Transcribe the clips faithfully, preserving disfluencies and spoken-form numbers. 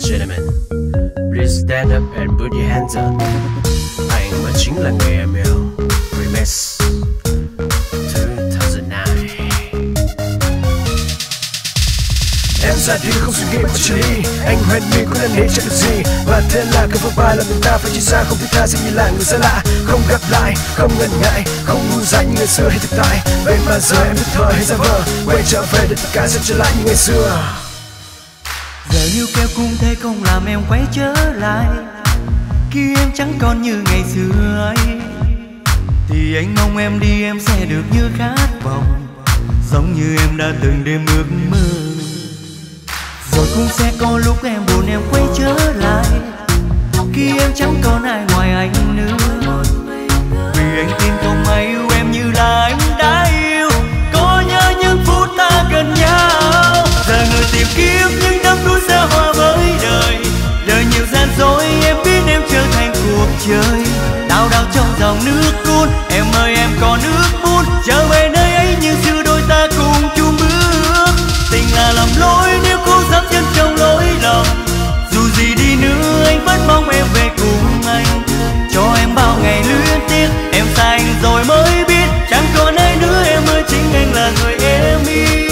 gentlemen, please stand up and put your hands up. Anh mới chính là người em yêu. Remix hai không không chín. Em ra đi không suy nghĩ mà chưa đi. Anh hoen mi cũng đang nghĩ chẳng được gì. Và thế là cứ vấp ba lần người ta phải chia xa. Không thể tha sẽ như là người xa lạ. Không gặp lại, không ngần ngại, không ngu dại như ngày xưa hay thực tại. Vậy mà giờ em thức thời hay giả vờ, quay trở về để tất cả sẽ trở lại như ngày xưa. Giờ níu kéo cũng thế không làm em quay trở lại. Khi em chẳng còn như ngày xưa ấy, thì anh mong em đi em sẽ được như khát vọng, giống như em đã từng đêm ước mơ. Rồi cũng sẽ có lúc em buồn em quay trở lại, khi em chẳng còn ai ngoài anh nữa. Vì anh tin không ai yêu em như là anh đã yêu. Có nhớ những phút ta gần nhau. Giờ người tìm kiếm những đắm đuối xa hoa với đời. Đời nhiều gian dối em biết em trở thành cuộc chơi. Đau đau trong dòng nước cuốn. Em ơi em có nước buồn. Trở về nơi ấy như xưa đôi ta cùng chung bước. Tình là lầm lỗi nếu cố dám chân trong lỗi lầm. Dù gì đi nữa anh vẫn mong em về cùng anh. Cho em bao ngày luyến tiếc. Em xa anh rồi mới biết chẳng còn ai nữa em ơi, chính anh là người em yêu.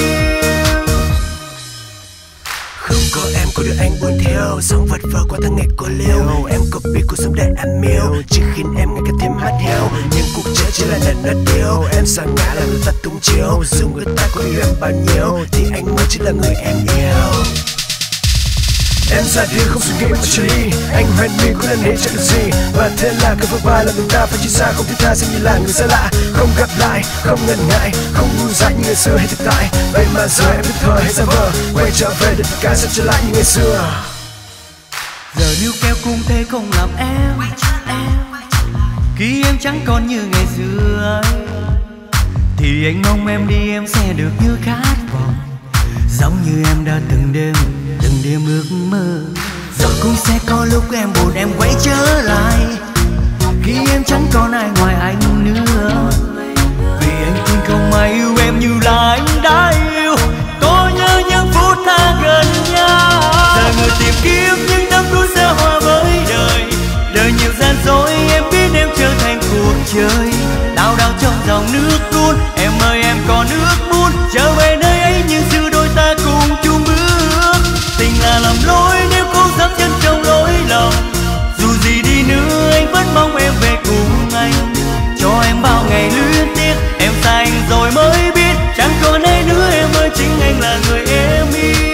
Không có em cô được anh buồn theo. Sống vật vờ qua tháng ngày cô liêu. Em có biết cuộc sống để em yêu, chỉ khiến em ngày càng thêm hát theo. Nhưng cuộc chơi chỉ là lần đất yêu. Em sa ngã là người ta tung chiếu. Dù người ta có yêu em bao nhiêu thì anh mới chỉ là người em yêu. Em ra đi không suy nghĩ mà chưa đi. Anh hoen mi cũng đang nghĩ chẳng được gì. Và thế là cứ vấp ba lần người ta phải chia xa. Không thể tha sẽ như là người xa lạ. Không gặp lại, không ngần ngại, không ngu dại như ngày xưa hay thực tại. Vậy mà giờ em thức thời hay giả vờ, quay trở về để tất cả sẽ trở lại như ngày xưa. Giờ níu kéo cũng thế không làm em, em khi em chẳng còn như ngày xưa ấy, thì anh mong em đi em sẽ được như khát vọng, giống như em đã từng đêm từng đêm ước mơ. Rồi cũng sẽ có lúc em buồn em quay trở lại, khi em chẳng còn ai ngoài anh nữa. Vì anh tin không ai yêu em như là anh đã yêu. Có nhớ những phút ta gần nhau. Giờ người tìm kiếm những đắm đuối xa hoa với đời. Đời nhiều gian dối em biết em trở thành cuộc chơi. Đau đau trong dòng nước cuốn. Em ơi em có nước buồn. Trở về nơi ấy như xưa đôi ta cùng chung bước. Tình là lầm lỗi nếu cố dám chân trong lỗi lầm. Dù gì đi nữa anh vẫn mong em về cùng anh. Cho em bao ngày luyến tiếc. Em xa anh rồi mới biết chẳng còn ai nữa em ơi, chính anh là người em yêu.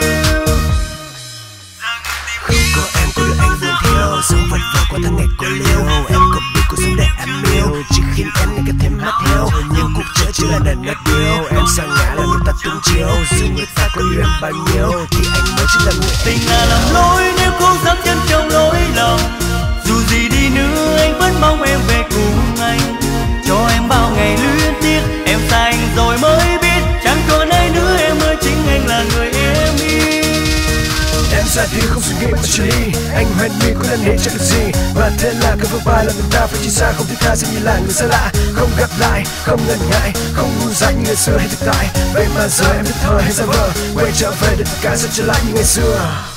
Không có em cô được anh buồn theo. Sống vật vờ qua tháng ngày cô liêu. Em có biết cuộc sống để em yêu, chỉ khiến em ngày càng thêm hát theo. Nhưng cuộc chơi chỉ là lần đất yêu. Em sa ngã là người ta tung chiếu. Dù người ta có yêu em bao nhiêu thì anh mới chỉ là người em. Tình là lầm lỗi nếu cố dám chân trong lỗi lầm. Dù gì đi nữa anh vẫn mong em về cùng anh. Cho em bao ngày luyến tiếc. Em xa anh rồi mới biết chẳng còn ai nữa em ơi, chính anh là người em yêu. Em ra đi không suy nghĩ mà chưa đi. Anh hoen mi cũng đang nghĩ chẳng được gì. Và thế là cứ vấp ba lần người ta phải chia xa. Không thể tha sẽ như là người xa lạ. Không gặp lại, không ngần ngại, không ngu dại như ngày xưa hay thực tại. Vậy mà giờ em thức thời hay giả vờ, quay trở về để tất cả sẽ trở lại như ngày xưa.